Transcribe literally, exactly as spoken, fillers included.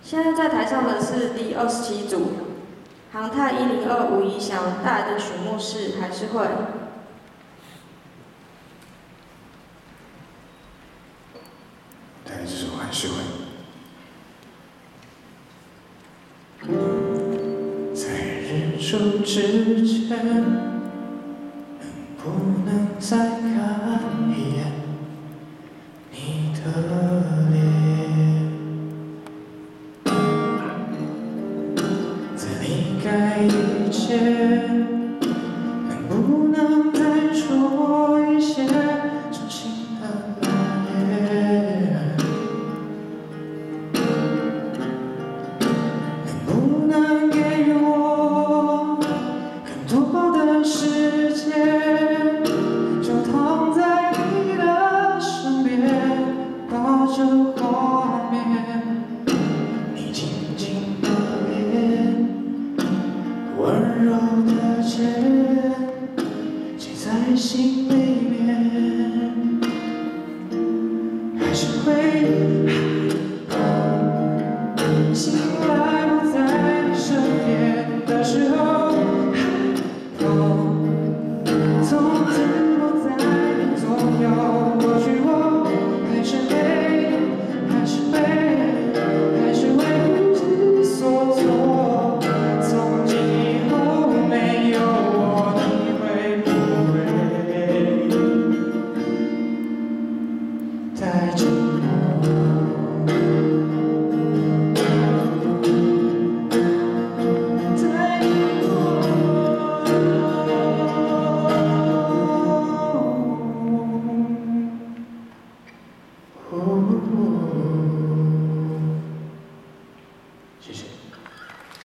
现在在台上的是第二十七组，航太一零二吴怡翔，带来的曲目是《还是会》。 带来这首《还是会》。在日出之前，能不能再看一眼你的脸？在离开以前，能不能再说一些真心的诺言？能不能给我更多的时间，就躺在你的身边，抱着画面，你静静的脸，温柔的肩，记在心里面，还是会醒来不在你身边的时候，从此不在你左右，或许我还是会，还是会，还是会不知所措。从今以后没有我，你会不会太寂寞？哦。